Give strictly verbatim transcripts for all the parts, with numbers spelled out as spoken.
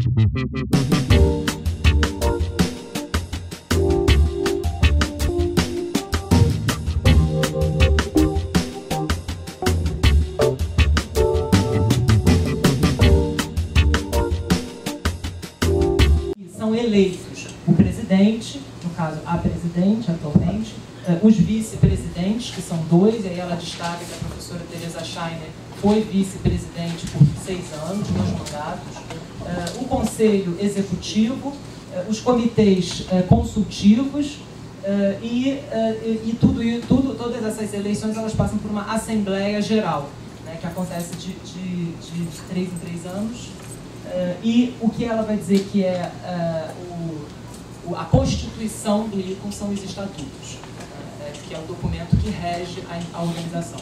São eleitos o presidente, no caso a presidente atualmente, os vice-presidentes, que são dois, e aí ela destaca que a professora Teresa Scheiner foi vice-presidente por seis anos, dois mandatos, o conselho executivo, os comitês consultivos, e, e, tudo, e tudo, todas essas eleições elas passam por uma Assembleia Geral, né, que acontece de, de, de três em três anos. Uh, e o que ela vai dizer que é uh, o, o, a Constituição do I C A M são os estatutos, uh, que é o documento que rege a, a organização.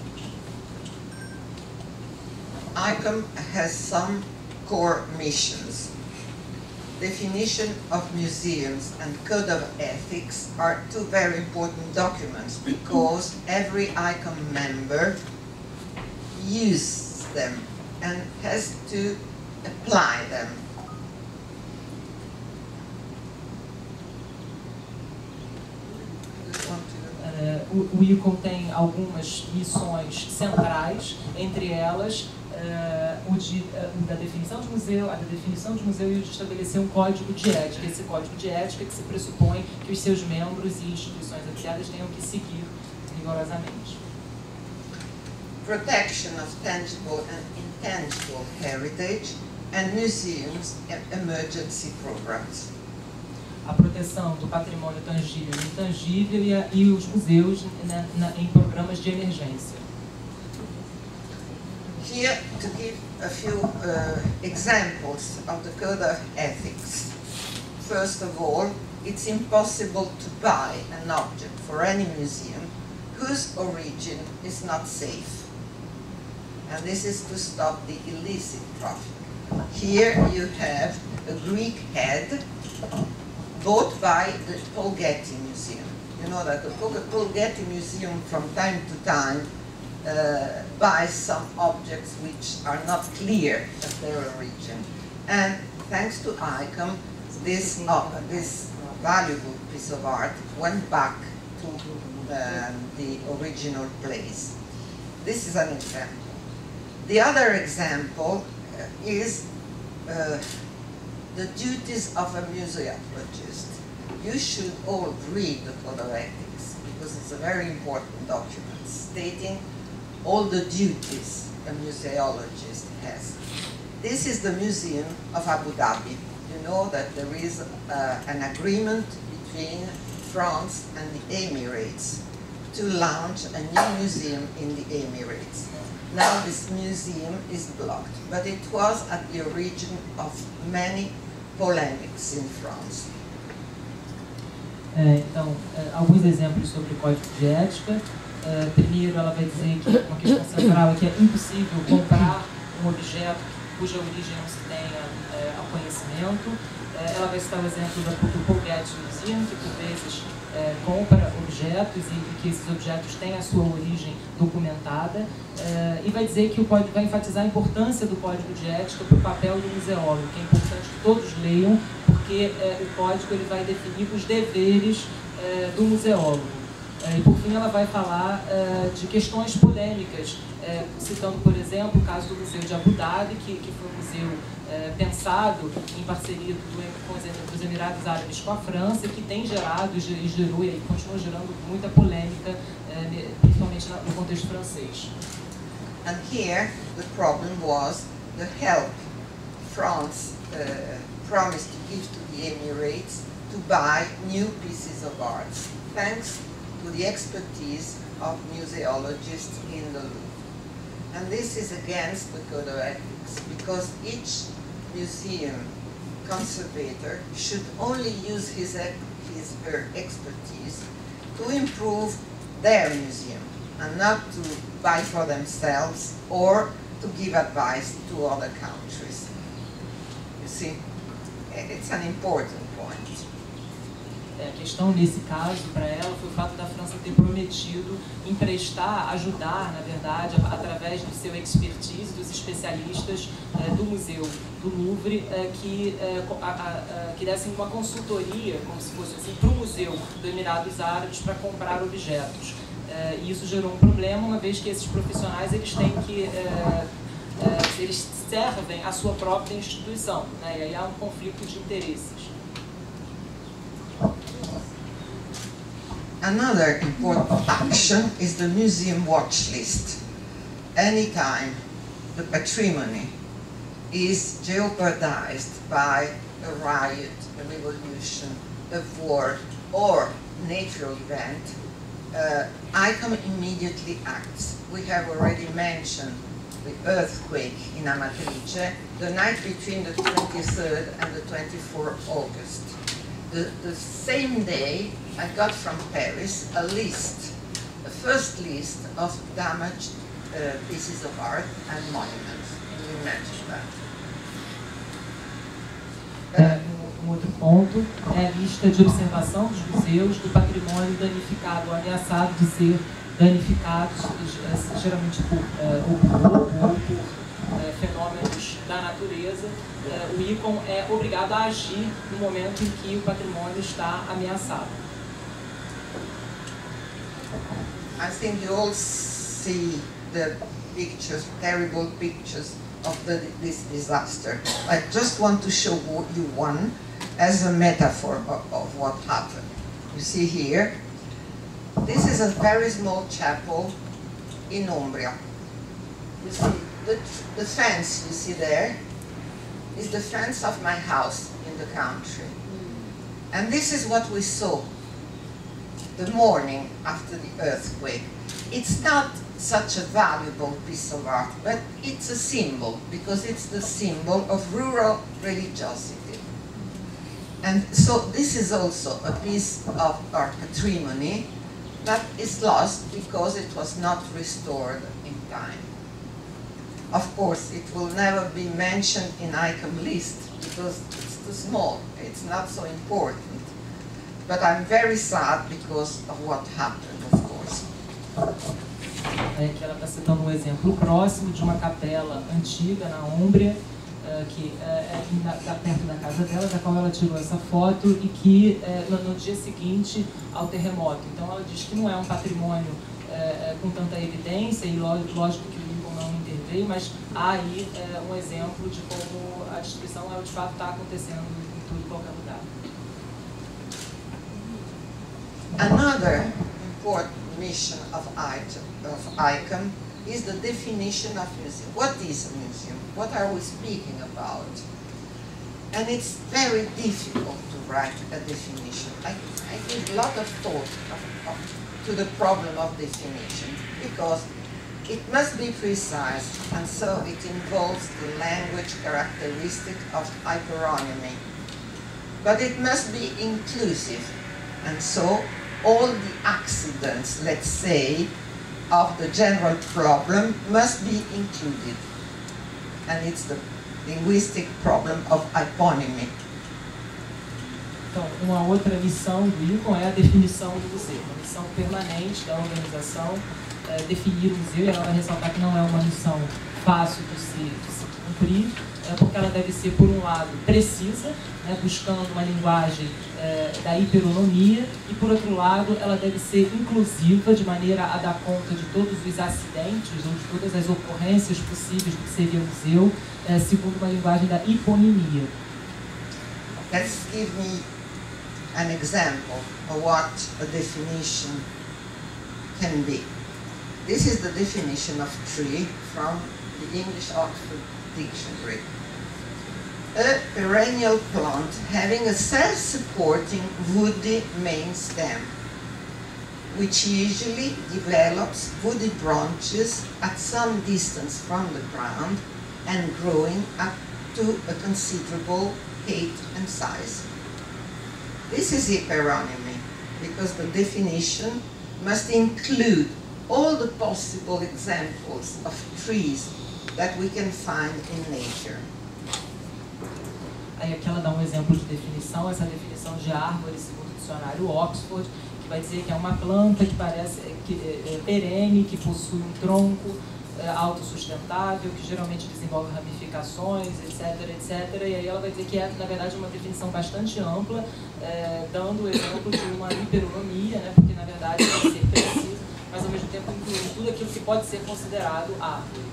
I C A M has some core missions. Definition of museums and code of ethics are two very important documents because every I C A M member uses them and has to apply them. Uh, o, o I C A M tem algumas missões centrais, entre elas uh, o, de, uh, o da definição de museu, a da definição de museu e o de estabelecer um código de ética. Esse código de ética que se pressupõe que os seus membros e instituições associadas tenham que seguir rigorosamente. Protection of tangible and intangible heritage and museums and emergency programs. A proteção do patrimônio tangível e intangível e, a, e os museus na, na, em programas de emergência. Here to give a few uh, examples of the code of ethics. First of all, it's impossible to buy an object for any museum whose origin is not safe. And this is to stop the illicit traffic. Here you have a Greek head bought by the Paul Getty Museum. You know that the Paul Getty Museum from time to time uh, buys some objects which are not clear of their origin. And thanks to I C A M, this, uh, this valuable piece of art went back to uh, the original place. This is an example. The other example uh, is uh, the duties of a museologist. You should all read the Code of Ethics because it's a very important document stating all the duties a museologist has. This is the Museum of Abu Dhabi. You know that there is uh, an agreement between France and the Emirates to launch a new museum in the Emirates. Now this museum is blocked, but it was at the origin of many polemics in France. É, então, é, alguns exemplos sobre o Código de Ética. É, primeiro, ela vai dizer que uma questão central é que é impossível comprar um objeto cuja origem não se tenha é, ao conhecimento. É, ela vai citar o exemplo do Paul Getty Museum, que por vezes É, compra objetos e, e que esses objetos têm a sua origem documentada, é, e vai dizer que o código vai enfatizar a importância do Código de Ética para o papel do museólogo, que é importante que todos leiam, porque é, o código ele vai definir os deveres é, do museólogo. É, e por fim ela vai falar é, de questões polêmicas, é, citando por exemplo o caso do Museu de Abu Dhabi, que, que foi um museu é, pensado em parceria do, com os Emirados Árabes com a França, que tem gerado e gerou e continua gerando muita polêmica, é, principalmente no contexto francês. And here the problem was the help France uh, promised to give to the Emirates to buy new pieces of art, thanks to the expertise of museologists in the Louvre. And this is against the Code of Ethics, because each museum conservator should only use his, his her expertise to improve their museum, and not to buy for themselves or to give advice to other countries. You see, it's an important point. A questão nesse caso para ela foi o fato da França ter prometido emprestar, ajudar, na verdade, através do seu expertise, dos especialistas eh, do Museu do Louvre, eh, que, eh, a, a, que dessem uma consultoria, como se fosse assim, para o Museu dos Emirados Árabes para comprar objetos. Eh, e isso gerou um problema, uma vez que esses profissionais eles têm que eh, eh, eles servem a sua própria instituição, né? E aí há um conflito de interesses. Another important action is the museum watch list. Anytime the patrimony is jeopardized by a riot, a revolution, a war, or natural event, uh, ICOM immediately acts. We have already mentioned the earthquake in Amatrice, the night between the twenty-third and the twenty-fourth of August. The, the same day, I got from Paris a list, the first list of damaged uh, pieces of art and monuments. Can you imagine that? É, um outro ponto é a lista de observação dos museus do patrimônio danificado ou ameaçado de ser danificados, geralmente por uh, ou por roubo ou por uh, fenômenos da natureza. Uh, o ICOM é obrigado a agir no momento em que o patrimônio está ameaçado. I think you all see the pictures, terrible pictures of the, this disaster. I just want to show you one as a metaphor of, of what happened. You see here, this is a very small chapel in Umbria. You see, the, the fence you see there is the fence of my house in the country. And this is what we saw the morning after the earthquake. It's not such a valuable piece of art, but it's a symbol, because it's the symbol of rural religiosity. And so this is also a piece of our patrimony that is lost because it was not restored in time. Of course, it will never be mentioned in ICOM list because it's too small, it's not so important. But I'm very sad because of what happened, of course. É que ela está citando um exemplo próximo de uma capela antiga na Úmbria, uh, que uh, é na, da, perto da casa dela, da qual ela tirou essa foto, e que uh, no, no dia seguinte ao terremoto. Então ela diz que não é um patrimônio uh, com tanta evidência, e lógico que o Lincoln não interveio, mas há aí uh, um exemplo de como a destruição ela, de fato está acontecendo em tudo e qualquer lugar. Another important mission of ICOM is the definition of museum. What is a museum? What are we speaking about? And it's very difficult to write a definition. I, I give a lot of thought of, of, to the problem of definition because it must be precise, and so it involves the language characteristic of hyperonymy. But it must be inclusive, and so all the accidents, let's say, of the general problem must be included. And it's the linguistic problem of hyponymy. Então, uma outra missão do ICOM é a definição do museu, uma missão permanente da organização, é, definir o museu, e ela vai ressaltar que não é uma missão fácil de se, de se cumprir, é, porque ela deve ser, por um lado, precisa, né, buscando uma linguagem é, da hiperonomia, e, por outro lado, ela deve ser inclusiva, de maneira a dar conta de todos os acidentes ou de todas as ocorrências possíveis do que seria o museu, é, segundo uma linguagem da hiponimia. Let's give me an example of what a definition can be. This is the definition of tree from the English Oxford Dictionary. A perennial plant having a self-supporting woody main stem, which usually develops woody branches at some distance from the ground and growing up to a considerable height and size. This is hyperonymy, because the definition must include all the possible examples of trees that we can find in nature. A Aí aqui ela dá um exemplo de definição, essa definição de árvore, segundo o dicionário Oxford, que vai dizer que é uma planta que parece que é, é perene, que possui um tronco é, autossustentável, que geralmente desenvolve ramificações, etc, etc. E aí ela vai dizer que é, na verdade, uma definição bastante ampla, é, dando o exemplo de uma hiperonomia, né, porque, na verdade, vai ser preciso, mas, ao mesmo tempo, inclui tudo aquilo que pode ser considerado árvore.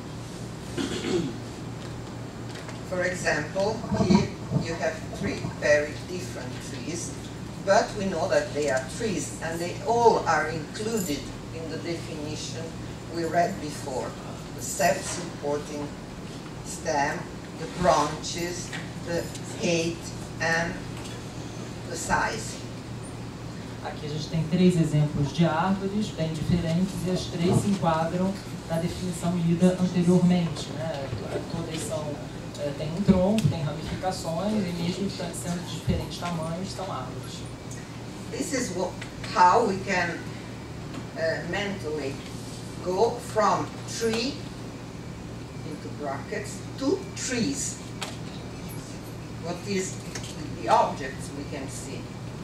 For example, here you have three very different trees, but we know that they are trees, and they all are included in the definition we read before. The self-supporting stem, the branches, the height, and the size. Aqui a gente tem três exemplos de árvores bem diferentes e as três se enquadram na definição lida anteriormente, né? Todas são, é, têm um tronco, têm ramificações e mesmo sendo de diferentes tamanhos, são árvores. This is what, how we can uh, mentally go from tree, into brackets, to trees. What is the objects we can see?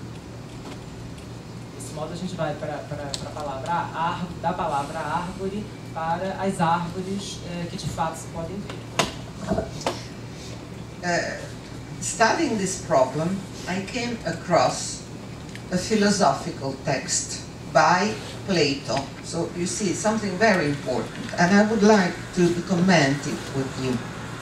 Desse modo a gente vai para a palavra árvore, da palavra árvore para as árvores eh, que de fato se podem ver. Uh, studying this problem, I came across a philosophical text by Plato. So you see, something very important, and I would like to comment it with you.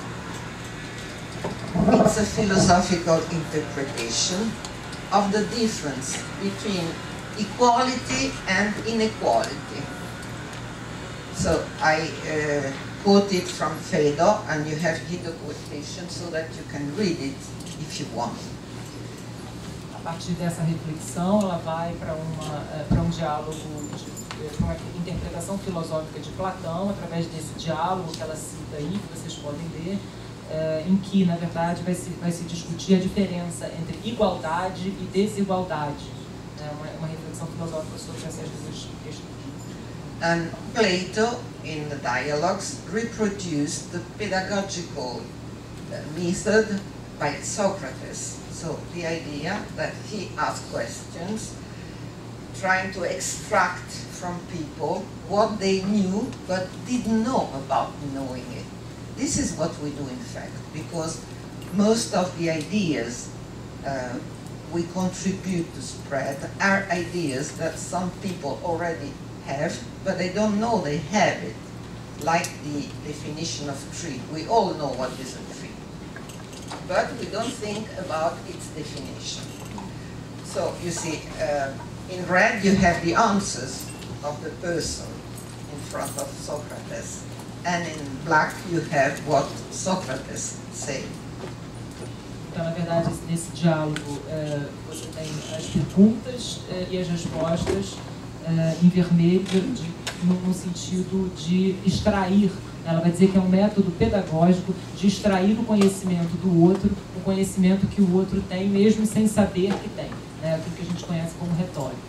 It's a philosophical interpretation of the difference between equality and inequality. So I uh, quote it from Phaedo, and you have here the quotation so that you can read it if you want. A partir dessa reflexão, ela vai para uma para um diálogo, para uma interpretação filosófica de Platão, através desse diálogo que ela cita aí, que vocês podem ler, é, em que, na verdade, vai se, vai se discutir a diferença entre igualdade e desigualdade. É uma, uma reflexão filosófica sobre essas duas questões. And Plato, in the dialogues, reproduced the pedagogical method by Socrates. So the idea that he asked questions, trying to extract from people what they knew but didn't know about knowing it. This is what we do, in fact, because most of the ideas uh, we contribute to spread are ideas that some people already have, but they don't know they have it. Like the definition of tree. We all know what is a tree, but we don't think about its definition. So you see, uh, in red you have the answers of the person in front of Socrates, and in black you have what Socrates said. Então, na verdade, nesse diálogo é, você tem as perguntas é, e as respostas é, em vermelho, de, no, no sentido de extrair. Ela vai dizer que é um método pedagógico de extrair o conhecimento do outro, o conhecimento que o outro tem, mesmo sem saber que tem. É aquilo que a gente conhece como retórica.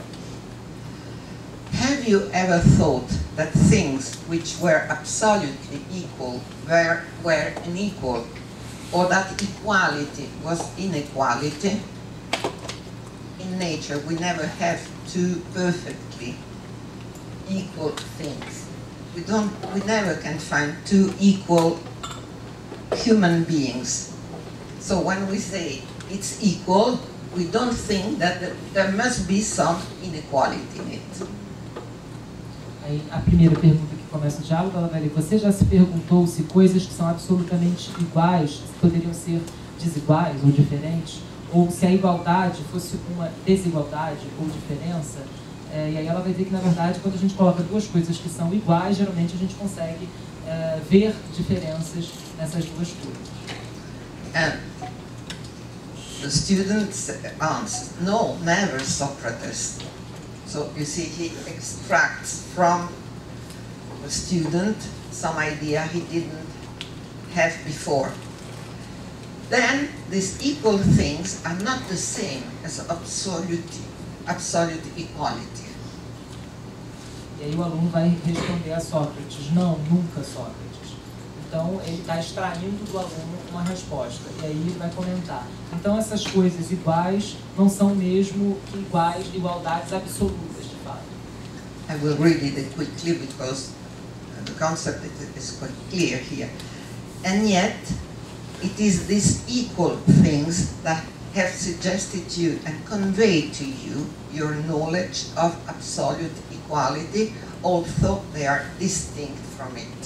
Have you ever thought that things which were absolutely equal were, were unequal, or that equality was inequality? In nature, we never have two perfectly equal things. We don't, we never can find two equal human beings. So when we say it's equal, we don't think that there must be some inequality in it. Aí, a primeira pergunta que começa o diálogo, ela vai ler: você já se perguntou se coisas que são absolutamente iguais poderiam ser desiguais ou diferentes? Ou se a igualdade fosse uma desigualdade ou diferença? É, e aí ela vai dizer que, na verdade, quando a gente coloca duas coisas que são iguais, geralmente a gente consegue é, ver diferenças nessas duas coisas. And the student answers, no, never, Socrates. So you see, he extracts from the student some idea he didn't have before. Then these equal things are not the same as absolute, absolute equality. E aí o aluno vai responder a Sócrates: não, nunca, Sócrates. Então, ele está extraindo do aluno uma resposta, e aí ele vai comentar. Então, essas coisas iguais não são mesmo que iguais, igualdades absolutas, de fato. I will read it quickly because the concept is quite clear here. And yet, it is these equal things that have suggested you and conveyed to you your knowledge of absolute equality, although they are distinct from it.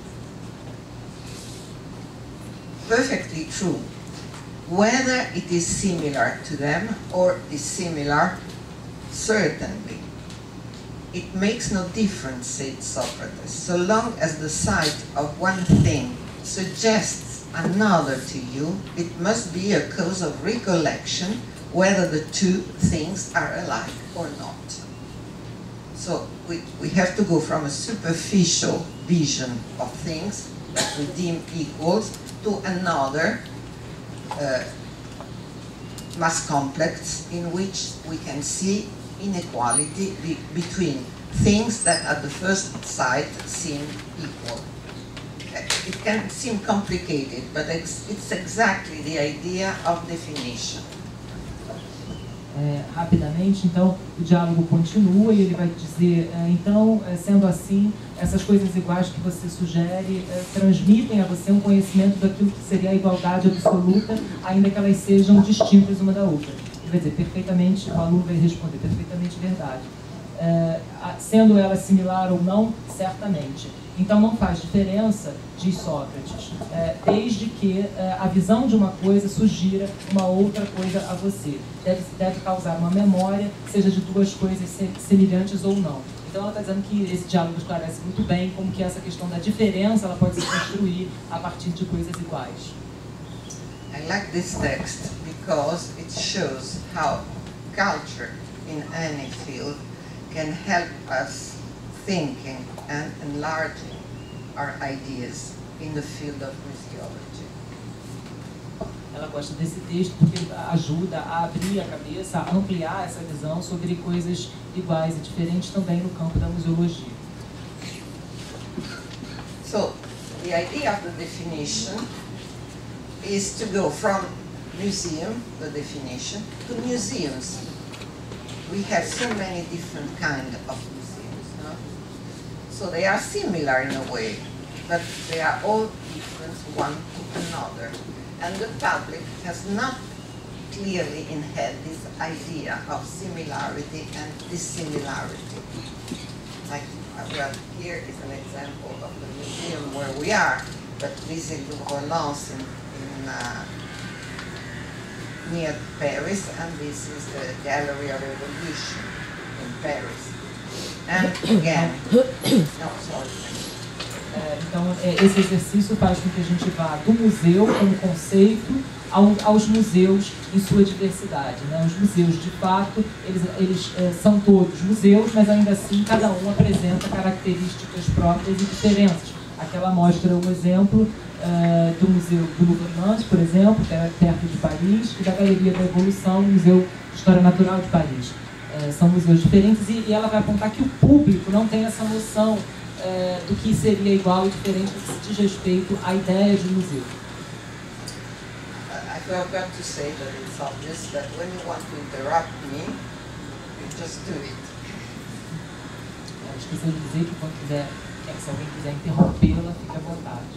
Perfectly true. Whether it is similar to them or dissimilar, certainly. It makes no difference, said Socrates, so long as the sight of one thing suggests another to you, it must be a cause of recollection whether the two things are alike or not. So we, we have to go from a superficial vision of things that we deem equals to another uh, mass complex in which we can see inequality be between things that at the first sight seem equal. It can seem complicated, but it's, it's exactly the idea of definition. É, rapidamente, então, o diálogo continua e ele vai dizer, é, então, é, sendo assim, essas coisas iguais que você sugere é, transmitem a você um conhecimento daquilo que seria a igualdade absoluta, ainda que elas sejam distintas uma da outra. Ele vai dizer, perfeitamente, o aluno vai responder, perfeitamente verdade. É, sendo ela similar ou não, certamente. Então não faz diferença, diz Sócrates, é, desde que é, a visão de uma coisa sugira uma outra coisa a você. Deve, deve causar uma memória, seja de duas coisas semelhantes ou não. Então ela está dizendo que esse diálogo esclarece muito bem como que essa questão da diferença ela pode se construir a partir de coisas iguais. I like this text because it shows how culture in any field can help us thinking and enlarging our ideas in the field of museology. Ela gosta desse texto porque ajuda a abrir a cabeça, a ampliar essa visão sobre coisas iguais e diferentes também no campo da museologia. So, the idea of the definition is to go from museum, the definition, to museums. We have so many different kinds of museums, no? So they are similar in a way, but they are all different one to another. And the public has not clearly in head this idea of similarity and dissimilarity. Like, well, here is an example of the museum where we are, but this is Louvre-Lens in, in uh, near Paris, and this is the Gallery of Evolution in Paris. And again, no, sorry. É, então, é, esse exercício faz com que a gente vá do museu como conceito ao, aos museus em sua diversidade, né? Os museus, de fato, eles, eles é, são todos museus, mas ainda assim cada um apresenta características próprias e diferentes. Aqui ela mostra um exemplo uh, do Museu do Louvre-Lens, por exemplo, que é perto de Paris, e da Galeria da Evolução, Museu de História Natural de Paris. Uh, são museus diferentes e, e ela vai apontar que o público não tem essa noção uh, do que seria igual e diferente no que se diz respeito à ideia de museu. I forgot to say that it's obvious that when you want to interrupt me, you just do it. Eu esqueci de dizer que quando quiser, se alguém quiser interrompê-la, fique à vontade.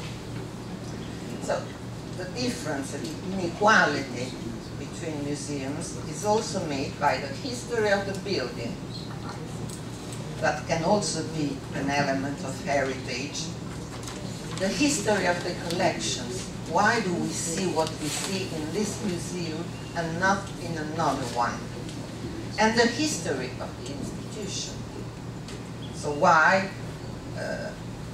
So, the difference, the inequality between museums is also made by the history of the building. That can also be an element of heritage. The history of the collections. Why do we see what we see in this museum and not in another one? And the history of the institution. So why uh,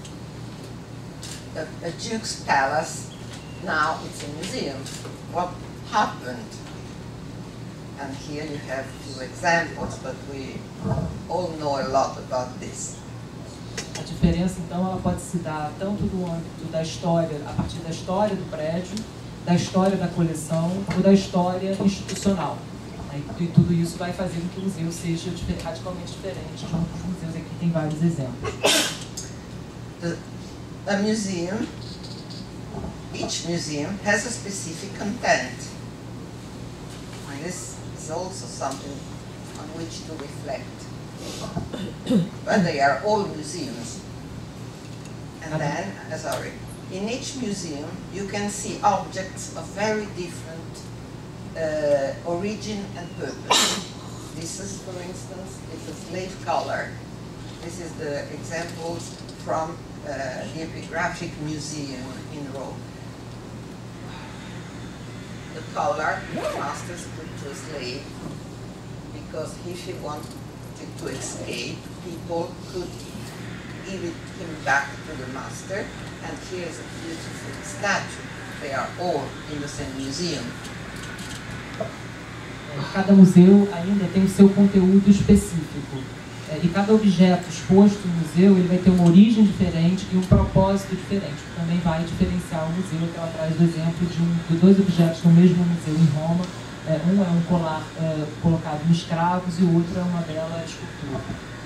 a, a Duke's Palace, now it's a museum? What happened? And here you have two examples, but we all know a lot about this. A diferença, então, ela pode se dar tanto do âmbito da história, a partir da história do prédio, da história da coleção, ou da história institucional. E tudo isso vai fazer com que o museu seja radicalmente diferente de outros museus. Aqui tem vários exemplos. The, a museum, each museum has a specific content. And this is also something on which to reflect. But they are all museums. And then, uh, sorry, in each museum you can see objects of very different uh, origin and purpose. This is, for instance, it's a slave collar. This is the examples from uh, the Epigraphic Museum in Rome. The collar masters put to a slave because if he wanted to escape, people could give it him back to the master. And here is a beautiful statue. They are all in the same museum. Cada museu ainda tem o seu conteúdo específico. E cada objeto exposto no museu ele vai ter uma origem diferente e um propósito diferente, que também vai diferenciar o museu, que ela traz o exemplo de, um, de dois objetos no mesmo museu em Roma. É, um é um colar é, colocado em escravos e o outro é uma bela escultura.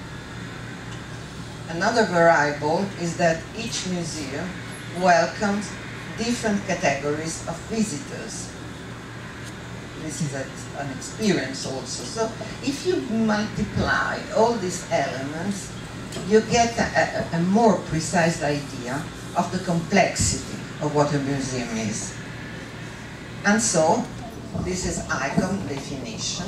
Another variable is that each museum welcomes different categories of visitors. This is a, an experience also. So if you multiply all these elements, you get a, a, a more precise idea of the complexity of what a museum is. And so, this is ICOM definition.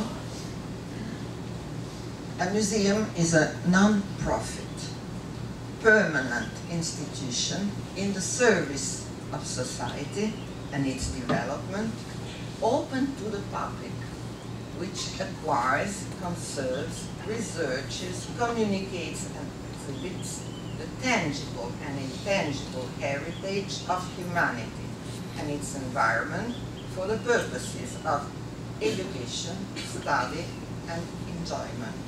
A museum is a non-profit, permanent institution in the service of society and its development, open to the public, which acquires, conserves, researches, communicates and exhibits the tangible and intangible heritage of humanity and its environment for the purposes of education, study and enjoyment.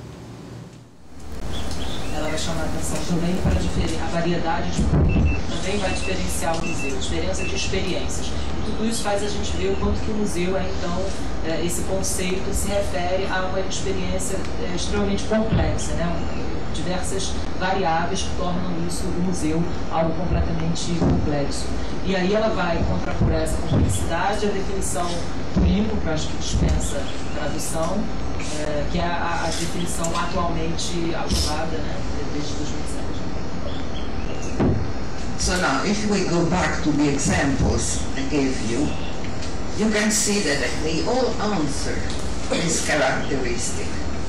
Ela vai chamar a atenção também para a variedade de público, também vai diferenciar o museu, diferença de experiências. E tudo isso faz a gente ver o quanto que o museu é, então, é, esse conceito se refere a uma experiência é, extremamente complexa, né? Diversas variáveis que tornam isso, o museu, algo completamente complexo. E aí ela vai contrapor essa complexidade, a definição do Lincoln, que eu acho que dispensa tradução, é, que é a, a definição atualmente aprovada, né, desde dois mil e sete. So now, if we go back to the examples I gave you, you can see that they all answer this characteristic.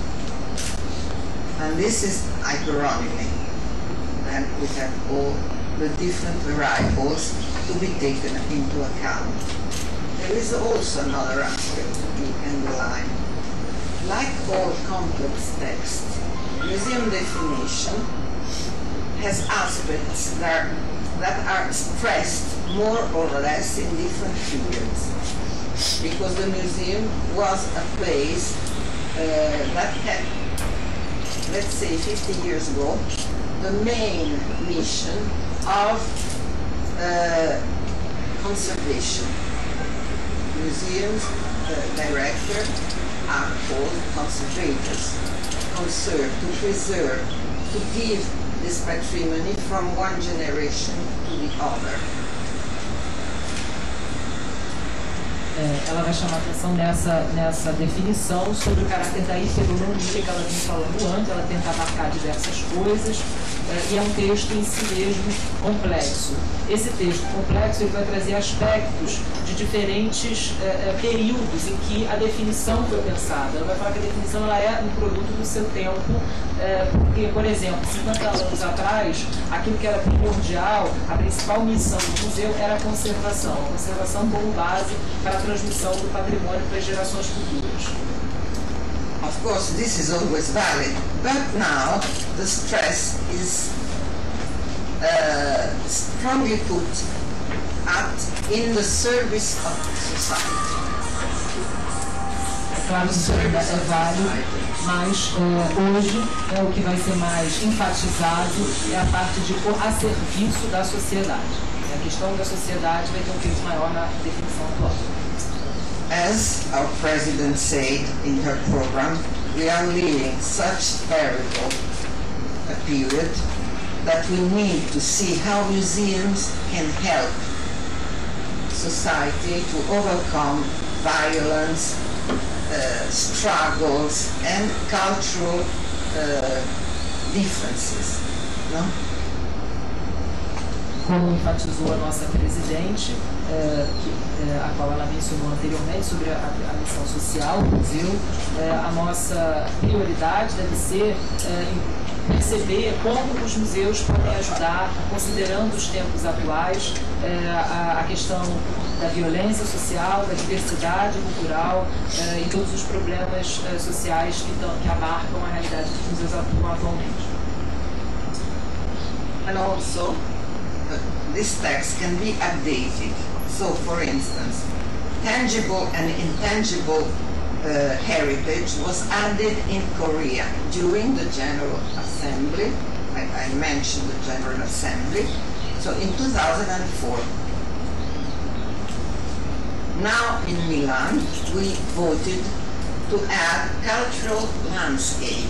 And this is hyperonymy. And we have all the different variables to be taken into account. There is also another aspect to be underlined. Like all complex text, museum definition has aspects that are, that are stressed more or less in different periods. Because the museum was a place uh, that had, let's say fifty years ago, the main mission of uh, conservation. Museums uh, director are called conservators, conserve, to preserve, to give this patrimony from one generation to the other. É, ela vai chamar a atenção nessa, nessa definição sobre o caráter da hiperonomia que ela vem falando antes, ela tenta abarcar diversas coisas, é, e é um texto em si mesmo complexo. Esse texto complexo ele vai trazer aspectos de diferentes é, é, períodos em que a definição foi pensada. Ela vai falar que a definição ela é um produto do seu tempo, é, porque, por exemplo, cinquenta anos atrás, aquilo que era primordial, a principal missão do museu era a conservação, a conservação como base para a transmissão do patrimônio para as gerações futuras. Of course, this is always valid, but now the stress is uh, strongly put at in the service of society. É claro que isso ainda é válido, mas é, hoje é o que vai ser mais enfatizado é a parte de a serviço da sociedade. A questão da sociedade vai ter um peso maior na definição atual. As our president said in her program, we are living such terrible a period that we need to see how museums can help society to overcome violence, uh, struggles, and cultural uh, differences. No? Como enfatizou a nossa presidente, uh, que, uh, a qual ela mencionou anteriormente sobre a, a missão social do museu, uh, a nossa prioridade deve ser uh, perceber como os museus podem ajudar, considerando os tempos atuais, uh, a, a questão da violência social, da diversidade cultural uh, e todos os problemas uh, sociais que, tão, que abarcam a realidade dos museus atualmente. And also, this text can be updated. So, for instance, tangible and intangible uh, heritage was added in Korea during the General Assembly. I, I mentioned the General Assembly. So, in two thousand four. Now, in Milan, we voted to add cultural landscape.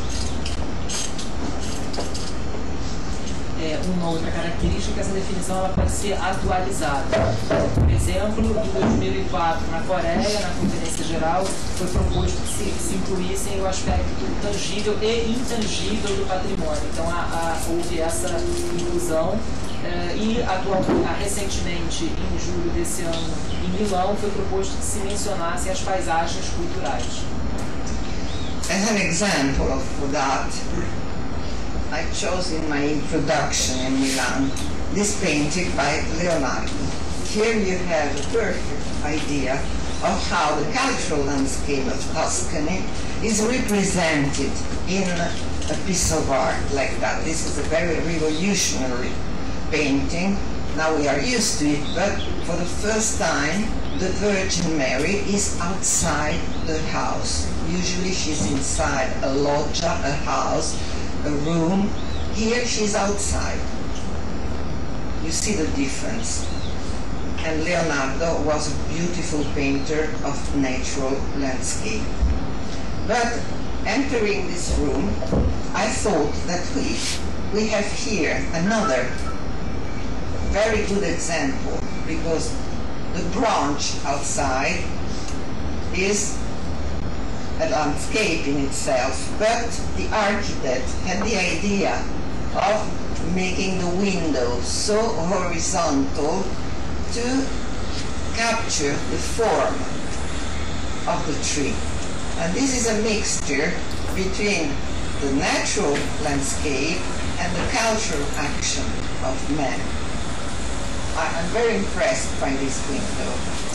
É, uma outra característica é que essa definição ela pode ser atualizada. Por exemplo, em dois mil e quatro, na Coreia, na Conferência Geral, foi proposto que se, se incluíssem o aspecto tangível e intangível do patrimônio. Então, a, a, houve essa inclusão. Uh, e atual, uh, recentemente, em julho desse ano, em Milão, foi proposto que se mencionassem as paisagens culturais. As an example of that, I chose in my introduction in Milan this painting by Leonardo. Here you have a perfect idea of how the cultural landscape of Tuscany is represented in a piece of art like that. This is a very revolutionary painting. Now we are used to it, but for the first time the Virgin Mary is outside the house. Usually she's inside a loggia, a house, a room. Here she's outside. You see the difference. And Leonardo was a beautiful painter of natural landscape. But entering this room, I thought that we, we have here another very good example, because the branch outside is a landscape in itself, but the architect had the idea of making the window so horizontal to capture the form of the tree. And this is a mixture between the natural landscape and the cultural action of man. I'm very impressed by this window.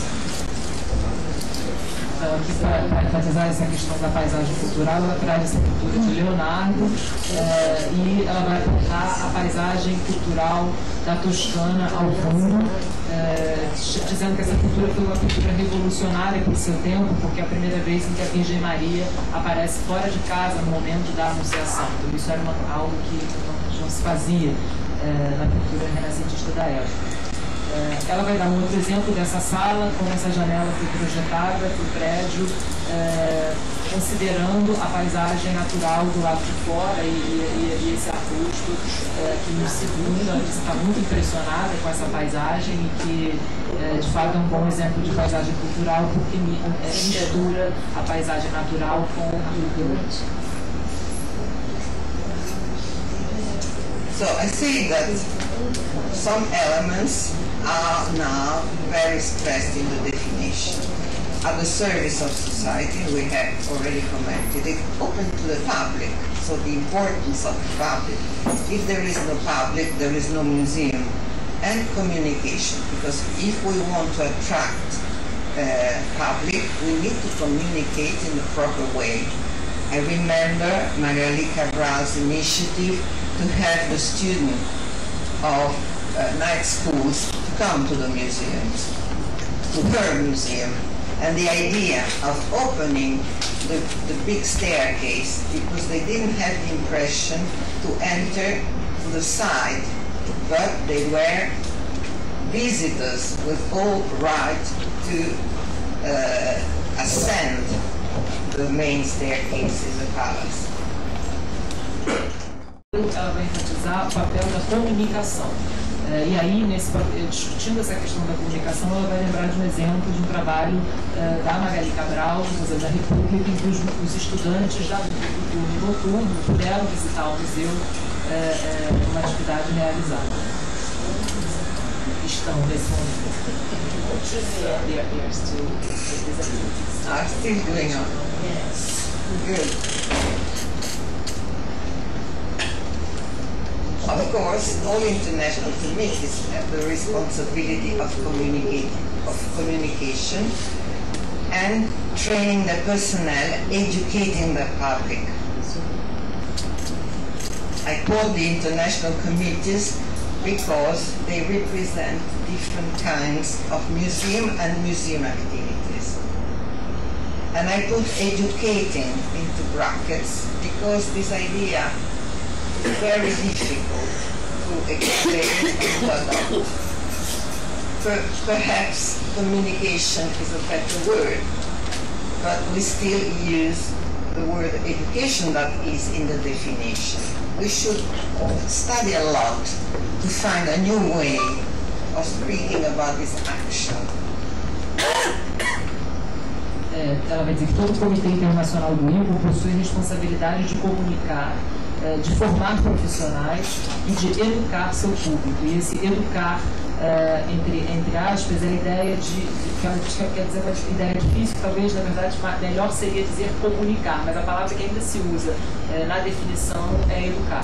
Então, aqui para enfatizar essa questão da paisagem cultural, ela traz essa pintura de Leonardo é, e ela vai apontar a paisagem cultural da Toscana ao fundo, é, dizendo que essa pintura foi uma pintura revolucionária por seu tempo, porque é a primeira vez em que a Virgem Maria aparece fora de casa no momento da Anunciação. Então, isso era uma, algo que não, não se fazia é, na pintura renascentista da época. Ela vai dar um outro exemplo dessa sala, como essa janela foi projetada para o prédio, é, considerando a paisagem natural do lado de fora e, e, e esse arbusto é, que nos segunda, que está muito impressionada com essa paisagem e que é, de fato é um bom exemplo de paisagem cultural, porque é, mistura a paisagem natural com a cultura. So I see that some elements are now very stressed in the definition. At the service of society, we have already commented it, open to the public, so the importance of the public. If there is no public, there is no museum. And communication, because if we want to attract uh, public, we need to communicate in the proper way. I remember Magali Cabral's initiative to have the students of uh, night schools to come to the museums, to her museum, and the idea of opening the, the big staircase, because they didn't have the impression to enter to the side, but they were visitors with all right to uh, ascend the main staircase in the palace. ela vai enfatizar o papel da comunicação. Uh, e aí, nesse, discutindo essa questão da comunicação, ela vai lembrar de um exemplo de um trabalho uh, da Magali Cabral, no Museu da República, em que os, os estudantes da, do, do turno noturno puderam visitar o museu uh, uh, uma atividade realizada. Estão nesse momento. They are, they are still, are still going on. Yes. Good. Of course, all international committees have the responsibility of communicating, of communication and training the personnel, educating the public. I quote the international committees because they represent different kinds of museum and museum activities. And I put educating into brackets because this idea is very difficult to explain and to adopt. Per perhaps communication is a better word, but we still use the word education that is in the definition. We should study a lot to find a new way of speaking about this action. É, ela vai dizer que todo Comitê Internacional do I N P possui responsabilidade de comunicar, é, de formar profissionais e de educar seu público. E esse educar, é, entre, entre aspas, é a ideia de, de que ela diz que quer dizer uma ideia difícil, talvez na verdade melhor seria dizer comunicar, mas a palavra que ainda se usa é, na definição é educar.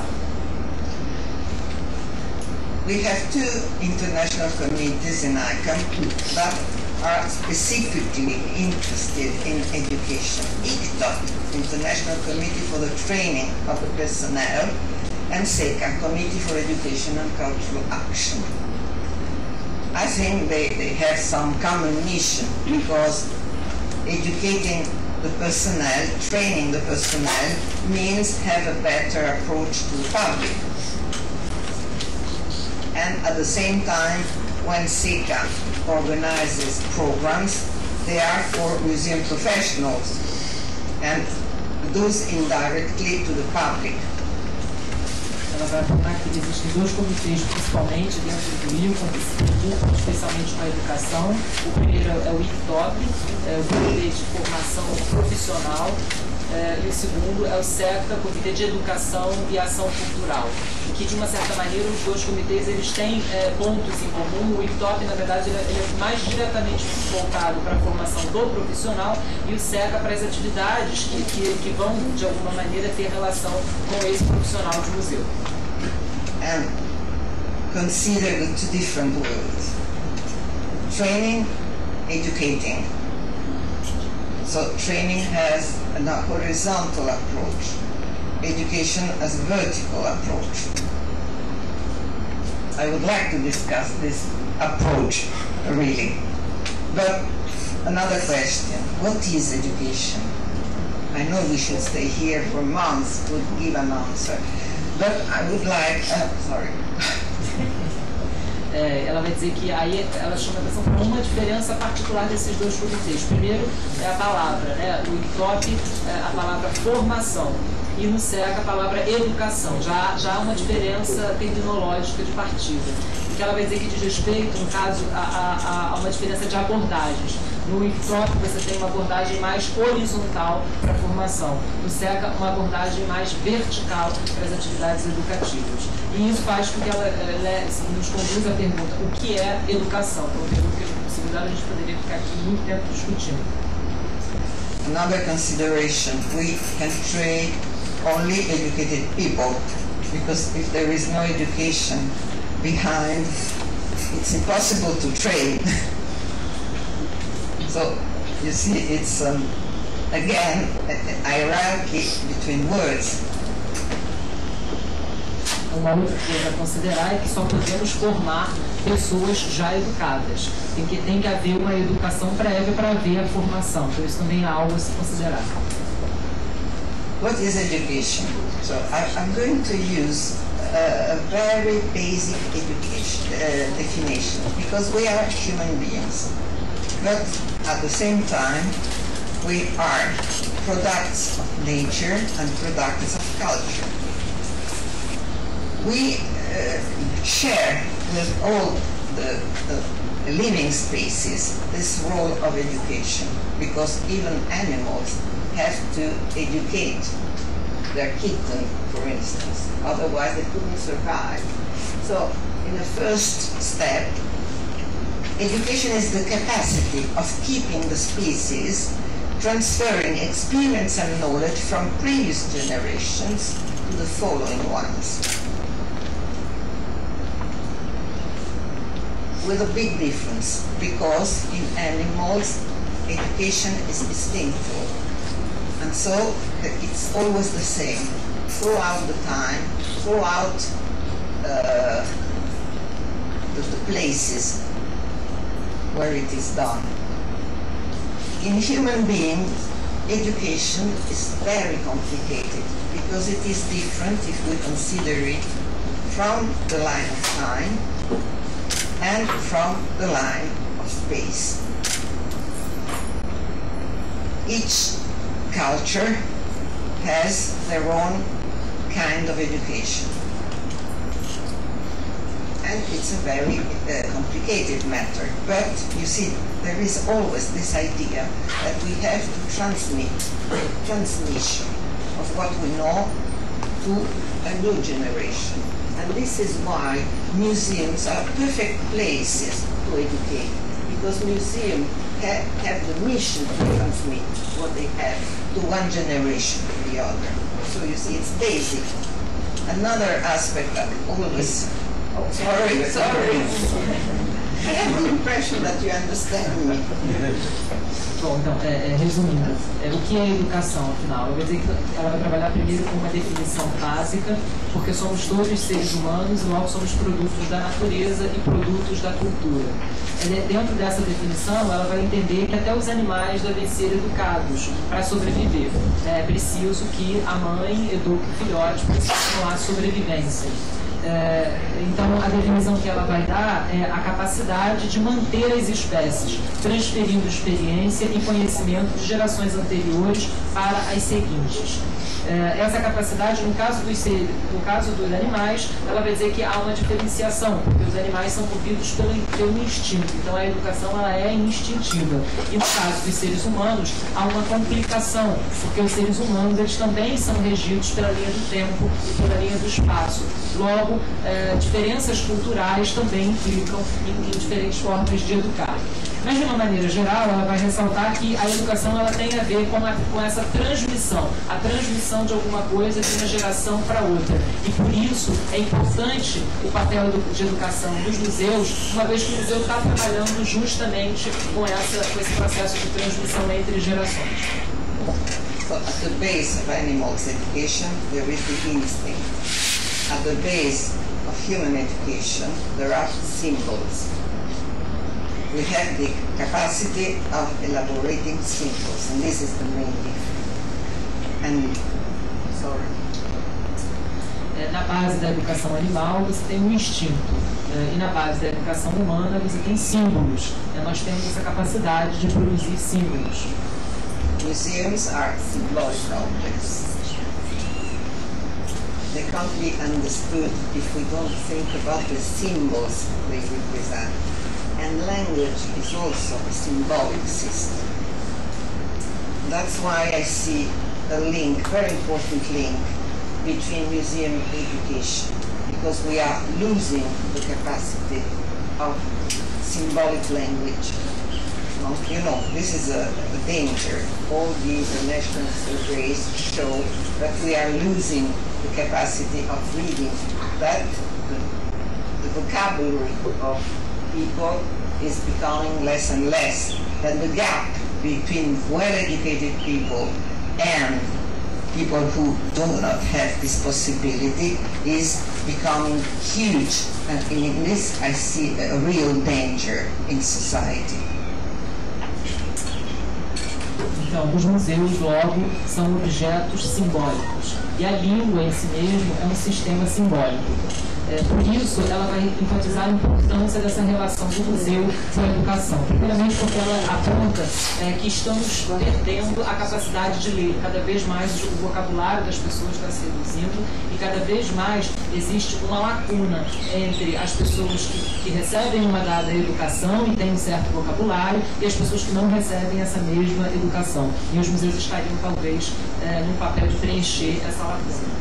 We have two international committees in I C A M that are specifically interested in education. I C T O, International Committee for the Training of the Personnel, and SECA, Committee for Education and Cultural Action. I think they, they have some common mission because educating the personnel, training the personnel, means have a better approach to the public. And at the same time, when SECA organizes programs, they are for museum professionals and those indirectly to the public. Ela vai apontar que existem dois comitês, principalmente dentro do I N P, especialmente com a educação. O primeiro é o I C T O P, é o Comitê de Formação Profissional, é, e o segundo é o SECA, Comitê de Educação e Ação Cultural. E que, de uma certa maneira, os dois comitês eles têm é, pontos em comum. O I C T O P, na verdade, ele é, ele é mais diretamente voltado para a formação do profissional e o SECA para as atividades que, que, que vão, de alguma maneira, ter relação com esse profissional de museu. And consider the two different words. Training, educating. So training has a horizontal approach. Education has a vertical approach. I would like to discuss this approach, really. But another question, what is education? I know we should stay here for months to give an answer. But I would like, uh, sorry. É, ela vai dizer que aí ela chama atenção para uma diferença particular desses dois comitês. Primeiro é a palavra, né? O I C T O P, é a palavra formação, e no SECA a palavra educação. Já, já há uma diferença terminológica de partida. E que ela vai dizer que diz respeito, no caso, a, a, a uma diferença de abordagens. No I C T O P você tem uma abordagem mais horizontal para a formação. No SECA, uma abordagem mais vertical para as atividades educativas. E isso faz com que ela, ela nos conduza à pergunta, o que é educação? É uma pergunta que a gente possibilidade a gente poderia ficar aqui muito tempo discutindo. Another consideration, we can train only educated people because if there is no education behind, it's impossible to train. So, you see, it's, um, again, a hierarchy between words. Uma outra coisa a considerar é que só podemos formar pessoas já educadas. Tem que, tem que haver uma educação prévia para haver a formação. Então, isso também é algo a se considerar. What is education? So, I, I'm going to use a, a very basic education uh, definition because we are human beings. But at the same time, we are products of nature and products of culture. we uh, share with all the, the living species this role of education, because even animals have to educate their kitten, for instance, otherwise they couldn't survive. So in the first step, education is the capacity of keeping the species, transferring experience and knowledge from previous generations to the following ones. With a big difference, because in animals education is instinctual, and so it's always the same throughout the time, throughout uh, the, the places where it is done. In human beings, education is very complicated because it is different if we consider it from the line of time and from the line of space. Each culture has their own kind of education. And it's a very uh, complicated matter. But you see, there is always this idea that we have to transmit the transmission of what we know to a new generation. And this is why museums are perfect places to educate, because museums ha have the mission to transmit what they have to one generation to the other. So you see, it's basic. Another aspect that always... Oh, sorry, sorry. I have the impression that you understand me. Bom, então, é, é, resumindo, é, o que é educação, afinal? Eu vou dizer que ela vai trabalhar primeiro com uma definição básica, porque somos todos seres humanos e logo somos produtos da natureza e produtos da cultura. É, dentro dessa definição, ela vai entender que até os animais devem ser educados para sobreviver. É preciso que a mãe eduque o filhote para estimular a sobrevivência. É, então, a definição que ela vai dar é a capacidade de manter as espécies, transferindo experiência e conhecimento de gerações anteriores para as seguintes. É, essa capacidade, no caso, dos seres, no caso dos animais, ela vai dizer que há uma diferenciação, porque os animais são movidos pelo, pelo instinto, então a educação ela é instintiva. E no caso dos seres humanos, há uma complicação, porque os seres humanos eles também são regidos pela linha do tempo e pela linha do espaço. Logo, é, diferenças culturais também implicam em, em diferentes formas de educar. Mas, de uma maneira geral, ela vai ressaltar que a educação ela tem a ver com, a, com essa transmissão, a transmissão de alguma coisa de uma geração para outra. E, por isso, é importante o papel de educação dos museus, uma vez que o museu está trabalhando justamente com, essa, com esse processo de transmissão entre gerações. So, at the base of animals education, there is the instinct. At the base of human education, there are symbols. We have the capacity of elaborating symbols, and this is the main difference. And, sorry. É, na base da educação animal, você tem o instinto. É, e na base da educação humana, você tem símbolos. É, nós temos essa capacidade de produzir símbolos. Museums are symbolic objects. They can't be understood if we don't think about the symbols they represent. And language is also a symbolic system. That's why I see a link, very important link, between museum education, because we are losing the capacity of symbolic language. Well, you know, this is a, a danger. All the international surveys show that we are losing the capacity of reading, that the, the vocabulary of people is becoming less and less, and the gap between well-educated people and people who do not have this possibility is becoming huge. And in this I see a real danger in society. Então, os museus, logo, são objetos simbólicos. E a língua em si mesmo é um sistema simbólico. É, por isso, ela vai enfatizar a importância dessa relação do museu com a educação. Primeiramente porque ela aponta é, que estamos perdendo a capacidade de ler. Cada vez mais o vocabulário das pessoas está se reduzindo e cada vez mais existe uma lacuna entre as pessoas que, que recebem uma dada educação e têm um certo vocabulário e as pessoas que não recebem essa mesma educação. E os museus estariam, talvez, é, no papel de preencher essa lacuna.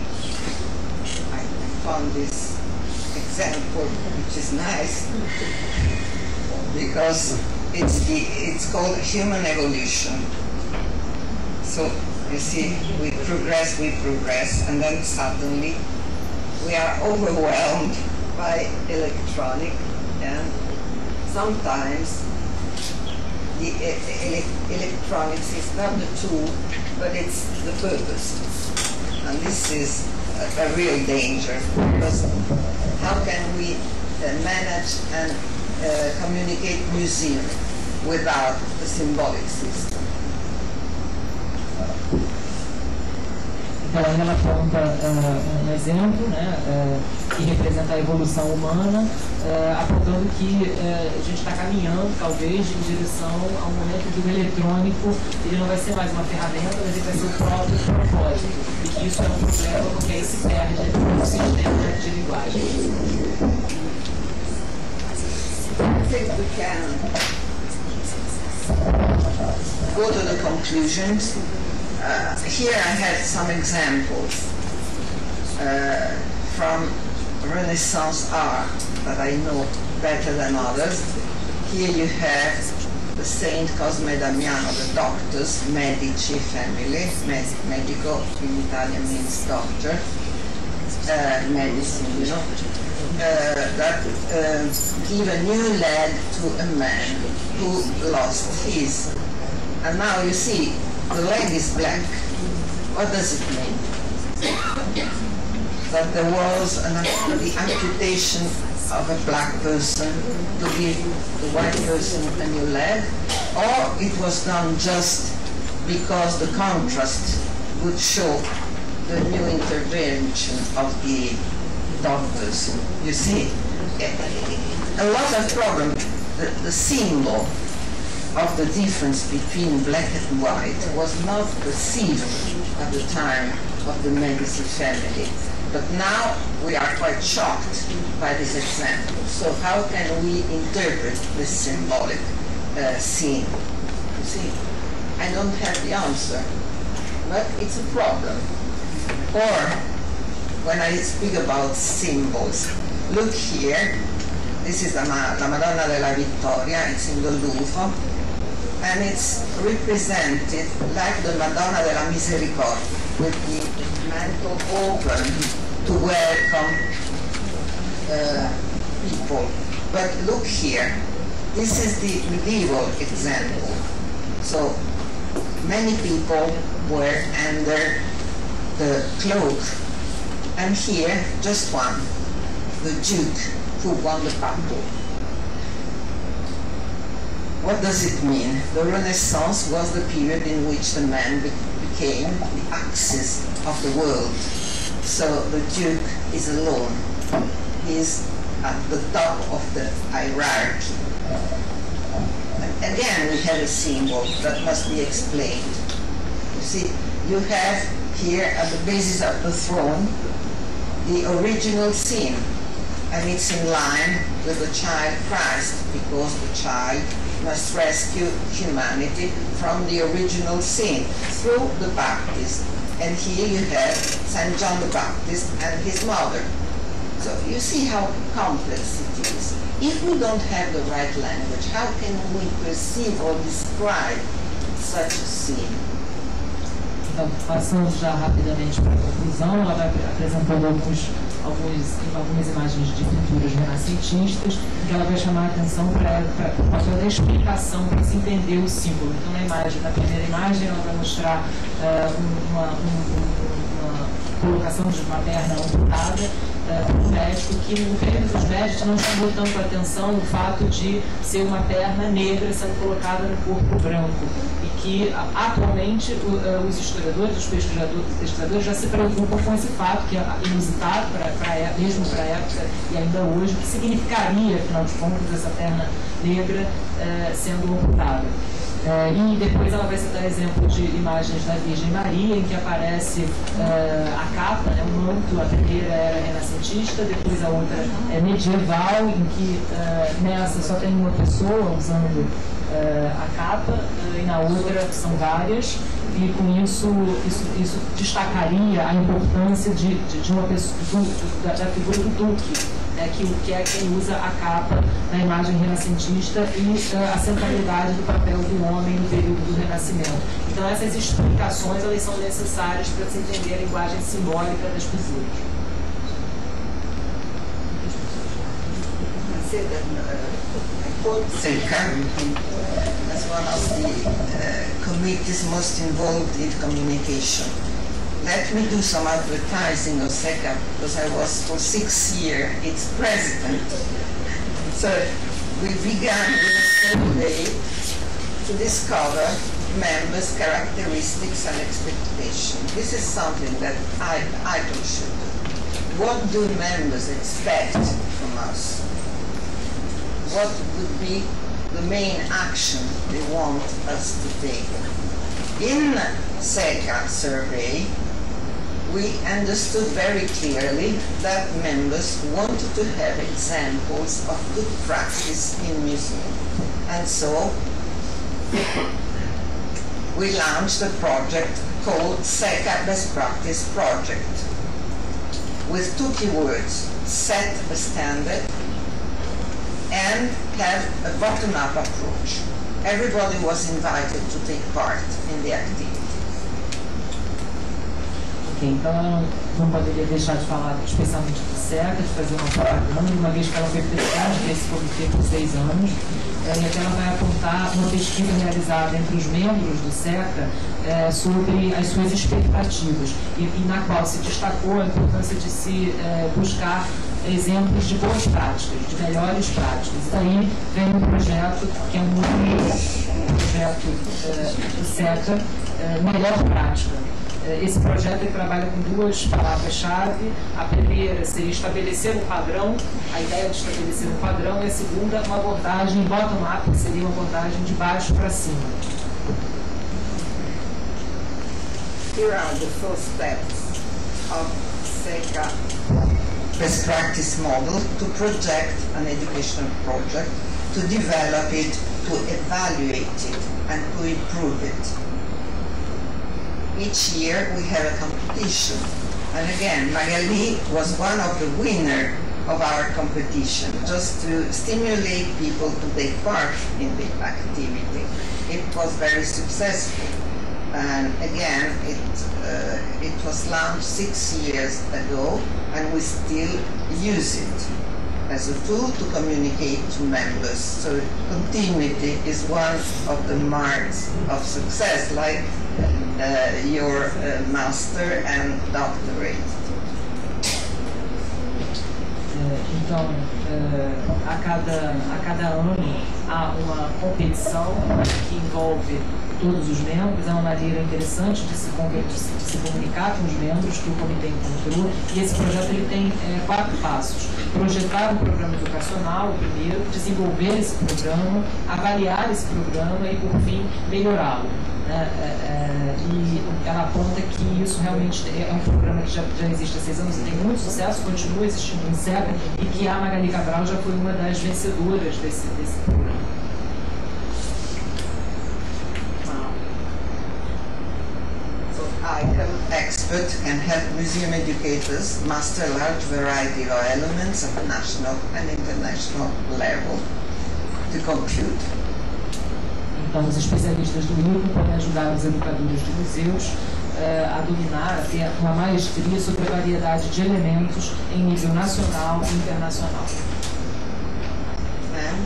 Found this example, which is nice, because it's the it's called human evolution. So you see, we progress, we progress, and then suddenly we are overwhelmed by electronic, and sometimes the ele electronics is not the tool, but it's the purpose, and this is a, a real danger, because how can we uh, manage and uh, communicate museum without the symbolic system? Então, ela aponta uh, um exemplo, né, uh, que representa a evolução humana, uh, apontando que uh, a gente está caminhando, talvez, em direção a um momento em que o eletrônico ele não vai ser mais uma ferramenta, mas ele vai ser o próprio propósito. E que isso é um problema, porque aí se perde o sistema de linguagem. I think we can go to the conclusions. Uh, here I have some examples uh, from Renaissance art that I know better than others. Here you have the Saint Cosme Damiano, the doctors, Medici family, med medico in Italian means doctor, uh, medicine, you know, uh, that uh, give a new leg to a man who lost his. And now you see, the leg is black. What does it mean? That there was an, the amputation of a black person to give the white person a new leg, or it was done just because the contrast would show the new intervention of the doctors. You see, a lot of problem, the, the symbol of the difference between black and white was not perceived at the time of the Medici family. But now we are quite shocked by this example. So how can we interpret this symbolic uh, scene? You see, I don't have the answer, but it's a problem. Or, when I speak about symbols, look here, this is the Ma La Madonna della Vittoria, it's in the Louvre, and it's represented like the Madonna della Misericordia, with the mantle open to welcome uh, people. But look here, this is the medieval example. So many people were under the cloak, and here just one, the Duke who won the battle. What does it mean? The Renaissance was the period in which the man be became the axis of the world. So the Duke is alone. He is at the top of the hierarchy. And again, we have a symbol that must be explained. You see, you have here at the basis of the throne the original scene, and it's in line with the child Christ, because the child must rescue humanity from the original sin through the baptism. And here you have Saint John the Baptist and his mother. So you see how complex it is. If we don't have the right language, how can we perceive or describe such a scene? Então, passando já rapidamente para a conclusão, ela vai apresentando alguns, alguns, algumas imagens de pinturas renascentistas, que ela vai chamar a atenção para o papel da explicação, para se entender o símbolo. Então, na, imagem, na primeira imagem, ela vai mostrar uh, uma, um, uma colocação de uma perna amputada uh, no médico, que no filme dos médicos não chamou tanto a atenção o fato de ser uma perna negra sendo colocada no corpo branco. que atualmente os historiadores, os pesquisadores, pesquisadores já se preocupam com esse fato, que é inusitado, pra, pra, mesmo para a época e ainda hoje, o que significaria, afinal de contas, essa perna negra eh, sendo amputada. Uh, e depois ela vai citar exemplo de imagens da Virgem Maria, em que aparece uh, a capa, né, o manto. A primeira era renascentista, depois a outra é medieval, em que uh, nessa só tem uma pessoa usando uh, a capa, uh, e na outra são várias, e com isso isso, isso destacaria a importância de, de, de uma pessoa, do, da, da figura do duque, né, que, que é quem usa a capa na imagem renascentista, e uh, a centralidade do papel do homem no período do Renascimento. Então essas explicações elas são necessárias para se entender a linguagem simbólica das pinturas. Ceca as one of the uh, committees most involved in communication. Let me do some advertising of Ceca, because I was for six years its president. So we began with a survey to discover members' characteristics and expectations. This is something that I, I should do. What do members expect from us? What would be the main action they want us to take? In Ceca survey, we understood very clearly that members wanted to have examples of good practice in museum. And so we launched a project called Ceca Best Practice Project, with two keywords: set a standard and have a bottom-up approach. Everybody was invited to take part in the activity. Então ela não poderia deixar de falar especialmente do Ceca, de fazer uma propaganda, uma vez que ela foi presidente desse comitê por seis anos, é, e aqui ela vai apontar uma pesquisa realizada entre os membros do Ceca é, sobre as suas expectativas, e, e na qual se destacou a importância de se é, buscar exemplos de boas práticas, de melhores práticas. E daí vem um projeto que é um, um projeto é, do Ceca, é, Melhor Prática. Esse projeto ele trabalha com duas palavras-chave. A primeira seria estabelecer um padrão, a ideia de estabelecer um padrão, e a segunda, uma abordagem bottom-up, que seria uma abordagem de baixo para cima. Here are the first steps of Ceca Best Practice Model to project an educational project, to develop it, to evaluate it, and to improve it. Each year we have a competition, and again Magali was one of the winners of our competition, just to stimulate people to take part in the activity. It was very successful, and again it, uh, it was launched six years ago, and we still use it as a tool to communicate to members. So continuity is one of the marks of success, like Uh, your uh, master and doctorate. Então, uh, a, cada, a cada ano há uma competição que envolve todos os membros. É uma maneira interessante de se, de se comunicar com os membros que o comitê encontrou. E esse projeto ele tem é, quatro passos: projetar um programa educacional, primeiro, desenvolver esse programa, avaliar esse programa e, por fim, melhorá-lo. É, é, e ela aponta que isso realmente é um programa que já, já existe há seis anos e tem muito sucesso, continua existindo em Ceca, e que a Magali Cabral já foi uma das vencedoras desse, desse programa. Wow. So I, an expert, can help museum educators master a large variety of elements at national and international level to compute. Então, os especialistas do I U C podem ajudar os educadores de museus uh, a dominar, a ter uma maestria sobre a variedade de elementos em nível nacional e internacional. And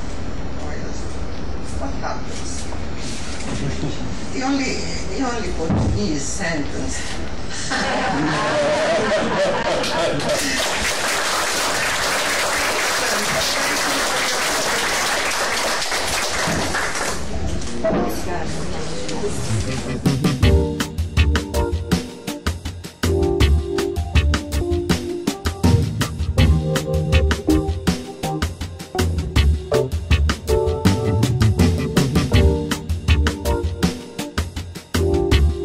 what happens? The only, the only Portuguese sentence. Obrigada. Música